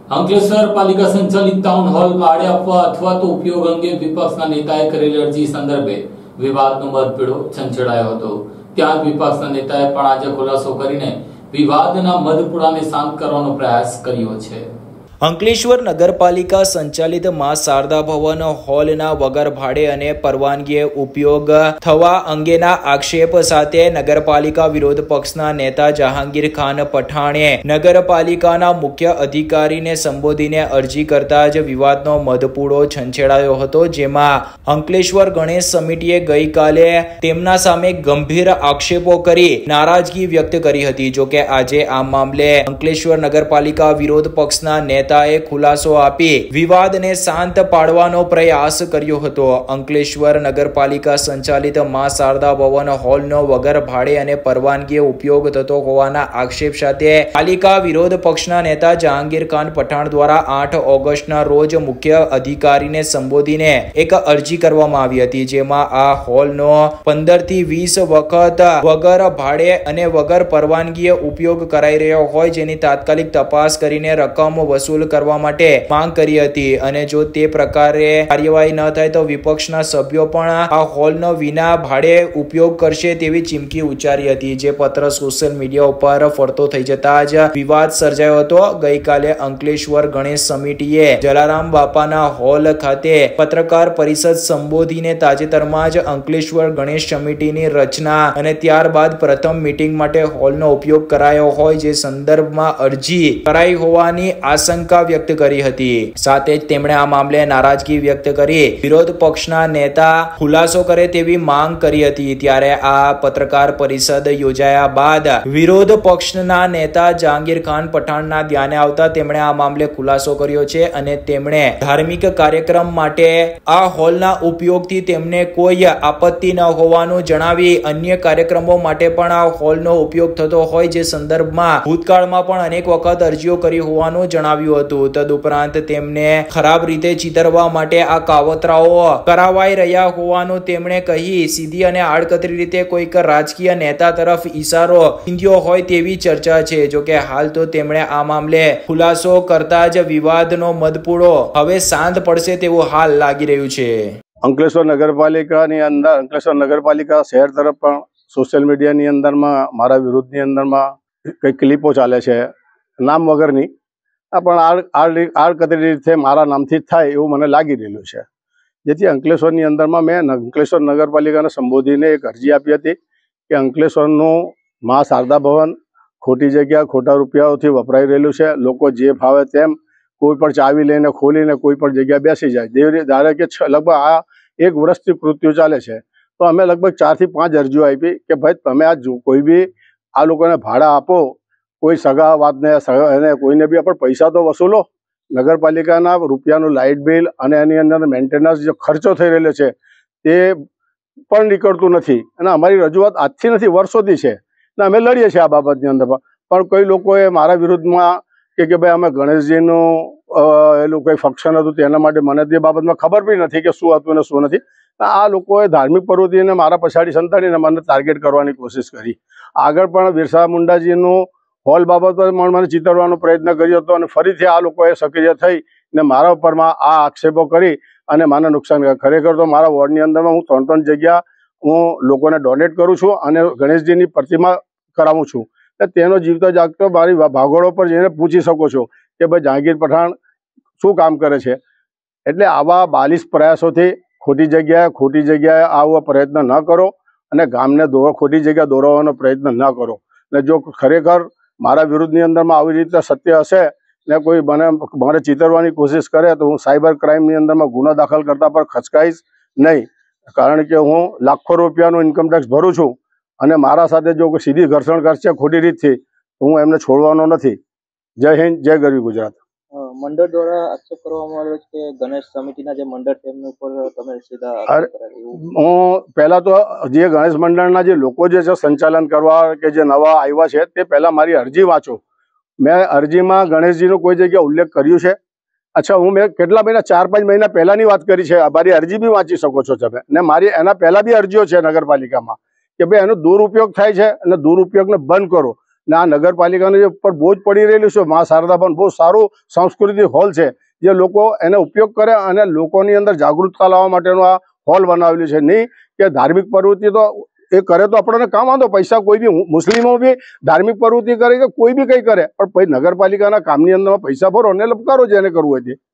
અંકલેશ્વર પાલિકા સંચાલિત town hall ભાડે આપવા અથવા તો ઉપયોગ અંગે વિપક્ષના નેતાએ કરેલી અરજી સંદર્ભે વિવાદનો મતભેડો છંછેડાયો હતો। ત્યાં જ વિપક્ષના નેતાએ પણ આજે ખુલાસો કરીને વિવાદના મતભેડાને શાંત કરવાનો પ્રયાસ કર્યો છે। અંકલેશ્વર નગરપાલિકા સંચાલિત માં શારદા ભવન હોલના વગર ભાડે અને પરવાનગીએ ઉપયોગ થવા અંગેના આક્ષેપ સાથે નગરપાલિકા વિરોધ પક્ષના નેતા જહાંગીર ખાન પઠાણે નગરપાલિકાના મુખ્ય અધિકારીને સંબોધીને અરજી કરતા જ વિવાદનો મધપૂડો છંછેડાયો હતો, જેમાં અંકલેશ્વર ગણેશ સમિતિએ ગઈકાલે તેમના સામે ગંભીર આક્ષેપો કરી નારાજગી વ્યક્ત કરી હતી। જોકે આજે આ મામલે અંકલેશ્વર નગરપાલિકા વિરોધ પક્ષના નેતા ખુલાસો આપી વિવાદને શાંત પાડવાનો પ્રયાસ કર્યો હતો। અંકલેશ્વર નગરપાલિકા સંચાલિત માં શારદા ભવન હોલનો વગર ભાડે અને પરવાનગીએ ઉપયોગ થતો હોવાના આક્ષેપ સાથે પાલિકા વિરોધ પક્ષના નેતા જહાંગીર ખાન પઠાણ દ્વારા 8 ઓગસ્ટના રોજ મુખ્ય અધિકારીને સંબોધીને એક અરજી કરવામાં આવી હતી, જેમાં આ હોલનો 15 થી 20 વખત વગર ભાડે અને વગર પરવાનગીએ ઉપયોગ કરાઈ રહ્યો હોય, જેની તાત્કાલિક તપાસ કરીને રકમ વસૂલ કરવા માટે માંગ કરી હતી અને જો તે પ્રકારે કાર્યવાહી ન થાય તો વિપક્ષના સભ્યો પણ આ હોલનો વિના ભાડે ઉપયોગ કરશે તેવી ચીમકી ઉચ્ચારી હતી, જે પત્ર સોશિયલ મીડિયા ઉપર ફરતો થઈ જતા જ વિવાદ સર્જાયો હતો। ગઈકાલે અંકલેશ્વર ગણેશ સમિતિએ જલારામ બાપાના હોલ ખાતે પત્રકાર પરિષદ સંબોધીને તાજેતરમાં જ અંકલેશ્વર ગણેશ સમિતિની રચના અને ત્યારબાદ પ્રથમ મીટિંગ માટે હોલનો ઉપયોગ કરાયો હોય, જે સંદર્ભમાં અરજી કરાઈ હોવાની આશંકા વ્યક્ત કરી હતી। સાથે જ તેમણે આ મામલે નારાજગી વ્યક્ત કરી વિરોધ પક્ષના નેતા ખુલાસો કરે તેવી માંગ કરી હતી। ત્યારે આ પત્રકાર પરિષદ યોજાયા બાદ વિરોધ પક્ષના નેતા જહાંગીર ખાન પઠાણના ધ્યાને આવતા તેમણે આ મામલે ખુલાસો કર્યો છે અને તેમણે ધાર્મિક કાર્યક્રમ માટે આ હોલના ઉપયોગથી તેમને કોઈ આપત્તિ ન હોવાનું જણાવી અન્ય કાર્યક્રમો માટે પણ આ હોલનો ઉપયોગ થતો હોય, જે સંદર્ભમાં ભૂતકાળમાં પણ અનેક વખત અરજીઓ કરી હોવાનું જણાવ્યું હતું। તદુપરાંત તેમને ખરાબ રીતે ચિતરવા માટે આ કાવતરાઓ કરાવાઈ રહ્યા હોવાનું તેમણે કહી સીધી અને આડકતરી રીતે કોઈક રાજકીય નેતા તરફ ઈશારો ચીંધ્યો હોય તેવી ચર્ચા છે। જોકે હાલ તો તેમણે આ મામલે ખુલાસો કરતા જ વિવાદનો મધપૂડો હવે શાંત પડશે તેવું હાલ લાગી રહ્યું છે। અંકલેશ્વર નગરપાલિકાની અંદર અંકલેશ્વર નગરપાલિકા શહેર તરફ પણ સોશિયલ મીડિયાની અંદરમાં મારા વિરુદ્ધની અંદરમાં કઈ ક્લિપો ચાલે છે, નામ વગરની, પણ આડકતરી રીતે મારા નામથી જ થાય એવું મને લાગી રહેલું છે, જેથી અંકલેશ્વરની અંદરમાં મેં અંકલેશ્વર નગરપાલિકાને સંબોધીને એક અરજી આપી હતી કે અંકલેશ્વરનું મા શારદા ભવન ખોટી જગ્યા ખોટા રૂપિયાઓથી વપરાઈ રહેલું છે। લોકો જે ફાવે તેમ કોઈ પણ ચાવી લઈને ખોલીને કોઈ પણ જગ્યા બેસી જાય। ધારે કે લગભગ આ 1 વર્ષથી કૃત્યુ ચાલે છે, તો અમે લગભગ 4 થી 5 અરજીઓ આપી કે ભાઈ તમે આ કોઈ બી આ લોકોને ભાડા આપો, કોઈ સગા વાતને એને કોઈને બી પણ પૈસા તો વસૂલો। નગરપાલિકાના રૂપિયાનું લાઇટ બિલ અને એની અંદર મેન્ટેનન્સ જે ખર્ચો થઈ રહેલો છે તે પણ નીકળતું નથી અને અમારી રજૂઆત આજથી નથી, વર્ષોથી છે ને અમે લડીએ છીએ આ બાબતની અંદર। પણ કોઈ લોકોએ મારા વિરુદ્ધમાં કે ભાઈ અમે ગણેશજીનું એ લોકો ફંક્શન હતું તેના માટે મને તે બાબતમાં ખબર બી નથી કે શું હતું ને શું નથી। આ લોકોએ ધાર્મિક પ્રવૃત્તિને મારા પછાડી સંતાડીને મને ટાર્ગેટ કરવાની કોશિશ કરી। આગળ પણ બિરસા મુંડાજીનું હોલ બાબત પર મને ચિતરવાનો પ્રયત્ન કર્યો હતો અને ફરીથી આ લોકોએ સક્રિય થઈ ને મારા ઉપરમાં આ આક્ષેપો કરી અને મને નુકસાન કર્યું। ખરેખર તો મારા વોર્ડની અંદરમાં હું 3 જગ્યા હું લોકોને ડોનેટ કરું છું અને ગણેશજીની પ્રતિમા કરાવું છું। તેનો જીવતો જાગતો મારી ભાગોળો પર જઈને પૂછી શકો છો કે ભાઈ જહાંગીર પઠાણ શું કામ કરે છે। એટલે આવા 42 પ્રયાસોથી ખોટી જગ્યાએ આવો પ્રયત્ન ન કરો અને ગામને ખોટી જગ્યા દોરવાનો પ્રયત્ન ન કરો। અને જો ખરેખર મારા વિરુદ્ધની અંદરમાં આવી રીતે સત્ય હશે ને કોઈ મને ચિતરવાની કોશિશ કરે તો હું સાયબર ક્રાઇમની અંદરમાં ગુનો દાખલ કરતા પણ ખચકાઈશ નહીં, કારણ કે હું લાખો રૂપિયાનું ઇન્કમટેક્સ ભરું છું અને મારા સાથે જો કોઈ સીધી ઘર્ષણ કરશે ખોટી રીતથી તો હું એમને છોડવાનો નથી। જય હિન્દ, જય ગરવી ગુજરાત। મંડળ દ્વારા આક્ષેપ કરવામાં આવ્યો છે કે ગણેશ સમિતિના જે મંડળ છે એમના ઉપર તમે સીધા હું પહેલા તો જે ગણેશ મંડળના જે લોકો જે છે સંચાલન કરવા કે જે નવા આવ્યા છે તે પહેલા મારી અરજી વાંચો। મેં અરજીમાં ગણેશજીનો કોઈ જગ્યા ઉલ્લેખ કર્યું છે? અચ્છા, મેં કેટલા મહિના 4-5 મહિના પહેલાની વાત કરી છે। મારી અરજી બી વાંચી શકો છો તમે, ને મારી એના પહેલા બી અરજીઓ છે નગરપાલિકામાં કે ભાઈ એનો દુરુપયોગ થાય છે અને દુરુપયોગને બંધ કરો। ને આ નગરપાલિકાને જે ઉપર બોજ પડી રહેલું છે મા શારદા ભવન બહુ સારું સાંસ્કૃતિક હોલ છે, જે લોકો એને ઉપયોગ કરે અને લોકોની અંદર જાગૃતતા લાવવા માટેનો આ હોલ બનાવેલું છે. નહીં કે ધાર્મિક પ્રવૃત્તિ તો એ કરે તો આપણને કામ વાંધો, પૈસા કોઈ બી મુસ્લિમો બી ધાર્મિક પ્રવૃત્તિ કરે કે કોઈ બી કંઈ કરે, પણ પછી નગરપાલિકાના કામની અંદર પૈસા ભરો અને લપકારો જેને કરવું હોય તે.